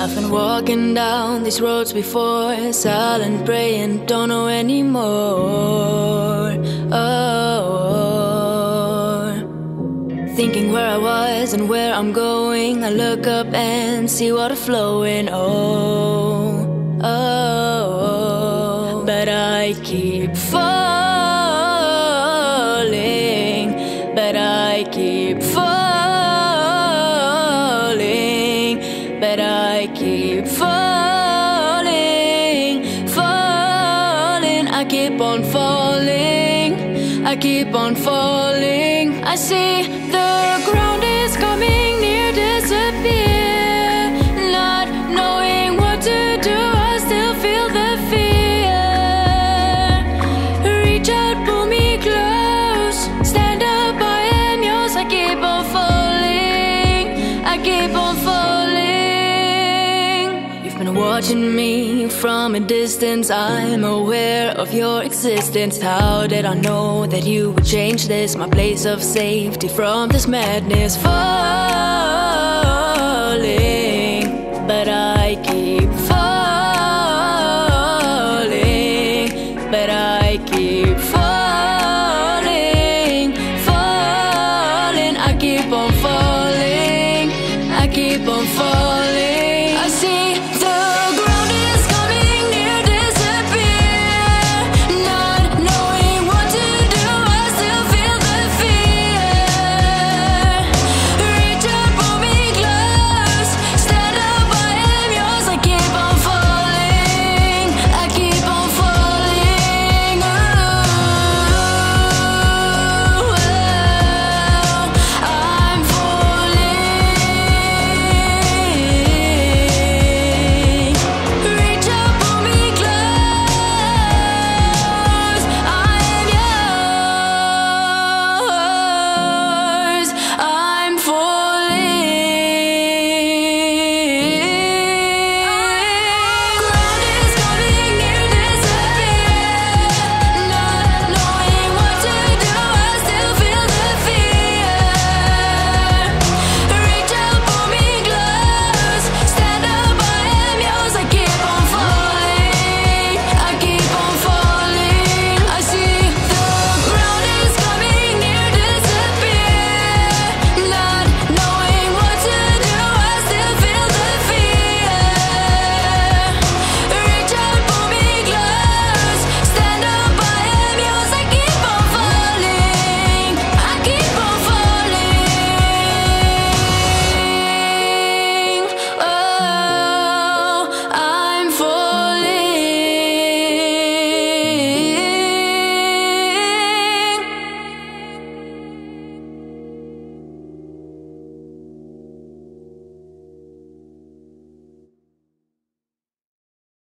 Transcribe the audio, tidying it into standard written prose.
I've been walking down these roads before, silent praying, don't know anymore. Thinking where I was and where I'm going, I look up and see water flowing. But I keep falling, but I keep falling, but I keep falling, falling. I keep on falling, I keep on falling. I see the ground is coming near disappear. Not knowing what to do, I still feel the fear. Reach out, pull me close, stand up, I am yours. I keep on falling, I keep on falling. You've been watching me from a distance, I'm aware of your existence. How did I know that you would change this? My place of safety from this madness. Falling, but I keep falling, but I keep falling.